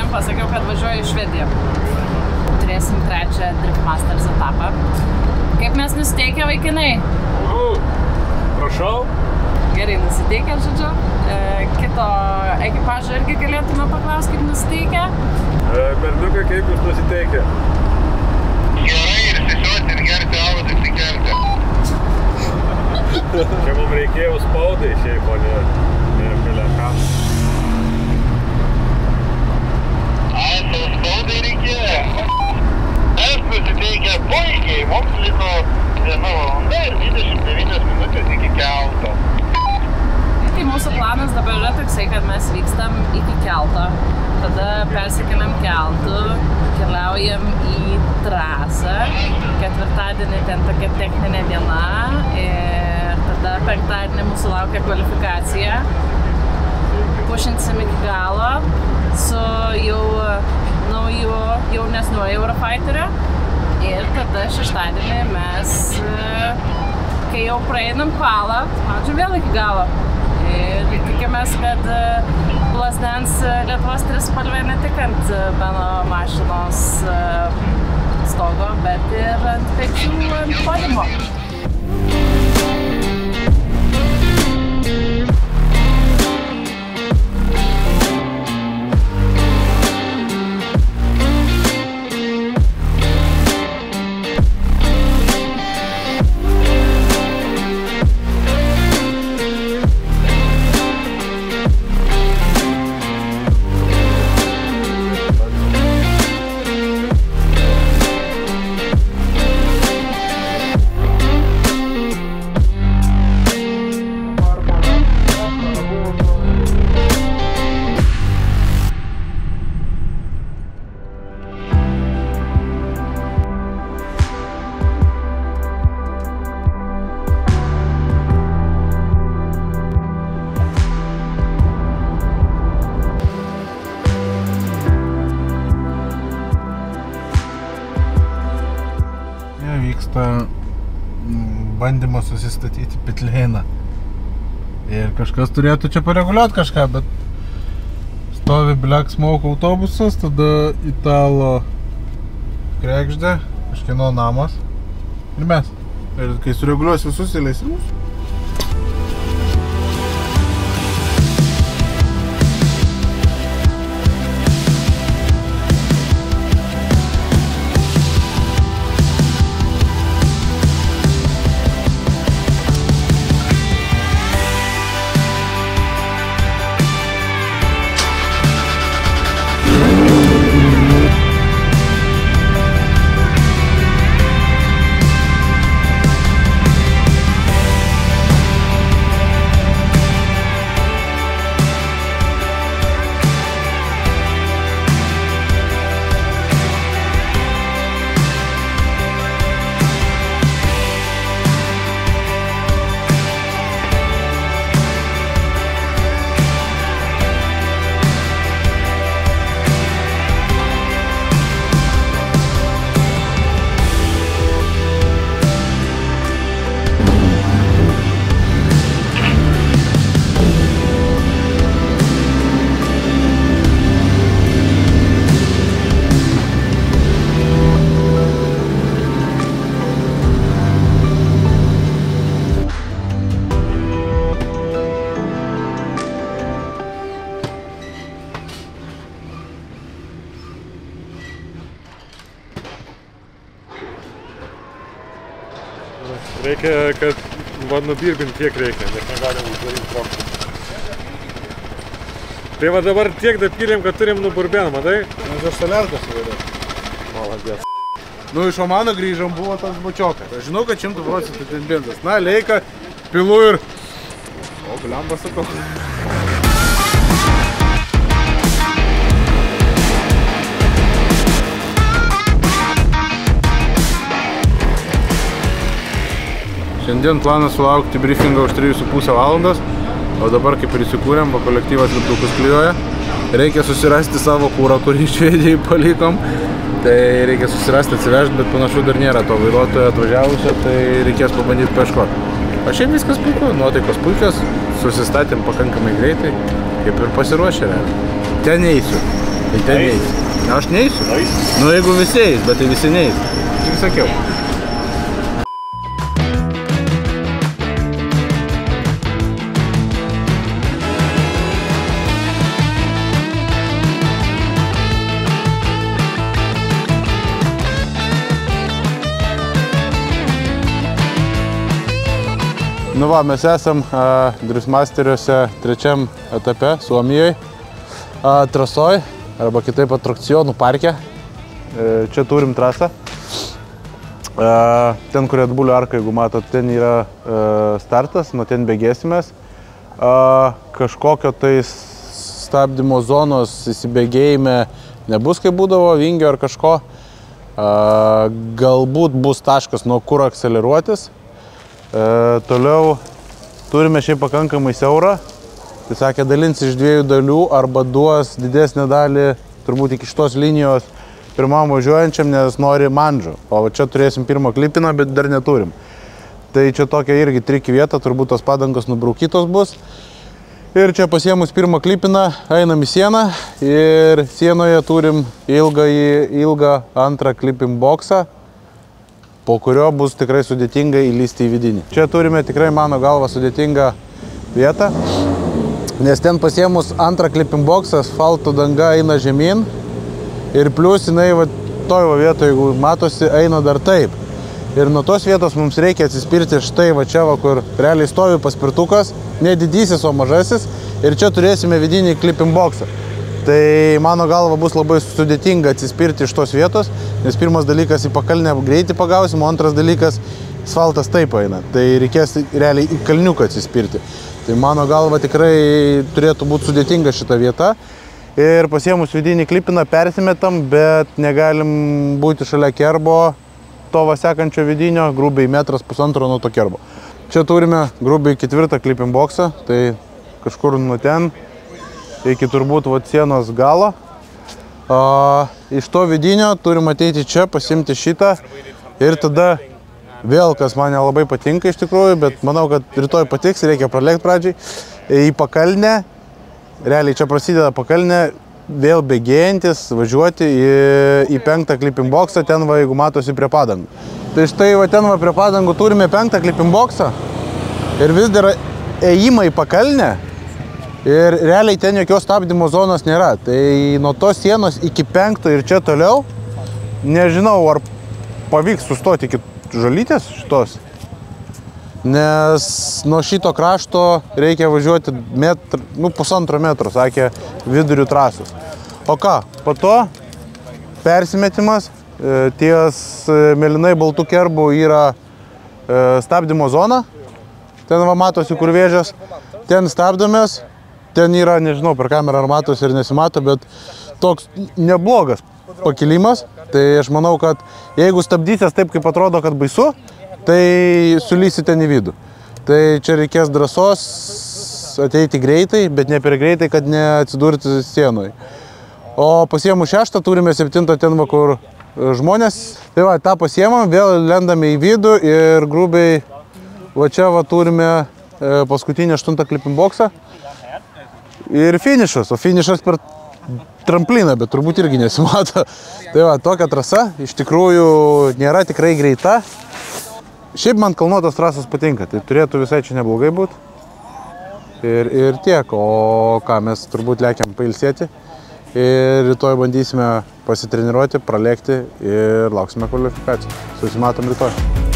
manim pasakiau, kad važiuoju į Švediją. Turėsim trečią Drift Masters etapą. Kaip mes nusiteikę, vaikinai? Prašau. Gerai nusiteikę, žodžiu. Kito ekipažo irgi galėtume paklausti, kaip nusiteikę. Berniukai, kaip jūs nusiteikę? Gerai, ir sisiuoti, ir gerti alų, tik tikelti. Čia mums reikėjo spaudai šiaip, o ne pelekam. Savo spaudai reikėjo. Mes nusiteikę puikiai, mums liko 1 valanda ir 29 minutės iki kelto. Tai mūsų planas dabar yra toksai, kad mes vykstam iki kelto, tada persikeliam keltu, keliaujam į trasą, ketvirtadienį ten tokia techninė diena ir tada penktadienį mūsų laukia kvalifikacija. Pušinsim iki galo su jau nauju jaunesniu Eurofighteriu ir tada šeštadienį mes, kai jau praeinam kvalą, mačiau vėl iki galo. Ir tikimės, kad plazdens Lietuvos trispalvė ne tik ant Beno mašinos stogo, bet ir ant pečių ant podiumo. Bandymas susistatyti pitlėną. Ir kažkas turėtų čia pareguliuoti kažką, bet stovi Black Smoke autobusas, tada Italo kregždė, kažkieno namas ir mes. Ir kai sureguliuos visus, įleisim mūsų. Reikia, kad nubirbint tiek reikia, nes negalim uždaryti trokštą. Tai va dabar tiek dapylėm, kad turim nuburbėn, matai? Nes aš soliarkas įvairiau. Maladės. Nu, iš Omano grįžom, buvo toks bučiokas. Aš žinau, kad 100% ten benzas. Na, leika, pilu ir... O, bliamba sakau. Šiandien planas sulaukti briefingą už 3,5 valandos, o dabar kaip ir įsikūrėm, va kolektyvas lipdukus klijuoja. Reikia susirasti savo kūrą, kurį Švedijai palikom. Tai reikia susirasti, atsivežti, bet panašu dar nėra to vairuotojo atvažiavusio, tai reikės pabandyti paieškoti. O šiaip viskas puiku, nuotaikos puikios, susistatėm pakankamai greitai, kaip ir pasiruošę. Ten eisiu. Tai ten neis. Aš neisiu. Nu, jeigu visi eis, bet tai visi neis. Tik sakiau. Nu va, mes esam Drifmasteriuose trečiam etape Suomijoje, trasoj, arba kitaip atrakcionų parke. Čia turim trasą. Ten, kur Red Bull arka, jeigu matot, ten yra startas, nuo ten bėgėsimės. Kažkokio tai stabdymo zonos įsibėgėjime nebus, kaip būdavo, vingio ar kažko. Galbūt bus taškas, nuo kur akceleruotis. Toliau turime šiaip pakankamai siaurą, tai sakė dalins iš 2 dalių arba duos didesnę dalį turbūt iki šitos linijos pirmam važiuojančiam, nes nori mandžo, o čia turėsim pirmą klipiną, bet dar neturim. Tai čia tokia irgi triki vieta, turbūt tos padangos nubraukytos bus. Ir čia pasiemus pirmą klipiną, einam į sieną ir sienoje turim ilgą antrą klipim boksą, po kurio bus tikrai sudėtinga įlysti į vidinį. Čia turime tikrai, mano galva, sudėtingą vietą, nes ten pasiemus antrą clipping boxą, asfalto danga eina žemyn ir plius jinai toj vietoje, jeigu matosi, eina dar taip. Ir nuo tos vietos mums reikia atsispirti štai va čia, kur realiai stovi paspirtukas, ne didysis, o mažasis, ir čia turėsime vidinį clipping boxą. Tai mano galva bus labai sudėtinga atsispirti iš tos vietos, nes pirmas dalykas į pakalnę greitį pagausim, o antras dalykas asfaltas taip eina. Tai reikės realiai į kalniuką atsispirti. Tai mano galva tikrai turėtų būti sudėtinga šita vieta. Ir pasiemus vidinį klipiną persimetam, bet negalim būti šalia kerbo to va sekančio vidinio, grubiai 1,5 metro nuo to kerbo. Čia turime grubiai 4 clipping boxą, tai kažkur nuo ten iki turbūt sienos galo. Iš to vidinio turim ateiti čia, pasimti šitą ir tada vėl, kas man nelabai patinka iš tikrųjų, bet manau, kad rytoj patiks, reikia pralėkti pradžiai, į pakalnę, realiai čia prasideda pakalnė, vėl bėgėjantis, važiuoti į 5 clipping boxą, ten va, jeigu matosi prie padangų. Tai štai va, ten va, prie padangų turime 5 clipping boxą ir vis dar ėjimą į pakalnę. Ir realiai ten jokios stabdymo zonos nėra. Tai nuo tos sienos iki 5 ir čia toliau, nežinau, ar pavyks sustoti iki žalytės šitos. Nes nuo šito krašto reikia važiuoti 1,5 metro, sakė, vidurių trasos. O ką, po to persimetimas, ties mėlynai baltų kerbų yra stabdymo zona. Ten va matosi, kur vėžės. Ten stabdomės. Ten yra, nežinau, per kamerą ar matosi ir nesimato, bet toks neblogas pakilimas. Tai aš manau, kad jeigu stabdysies taip, kaip atrodo, kad baisu, tai sulysi ten į vidų. Tai čia reikės drąsos ateiti greitai, bet ne per greitai, kad neatsidurti sienoje. O pasiemu 6, turime 7 ten, kur žmonės. Tai va, tą pasiemam, vėl lendame į vidų ir grubiai va čia va turime paskutinį 8 clipping boxą. Ir finišas, o finišas per trampliną, bet turbūt irgi nesimato. Tai va, tokia trasa, iš tikrųjų nėra tikrai greita. Šiaip man kalnuotos trasos patinka, tai turėtų visai čia neblogai būti. Ir tiek, o ką, mes turbūt lekiam pailsėti. Ir rytoj bandysime pasitreniruoti, pralėkti ir lauksime kvalifikacijų. Susimatom rytoj.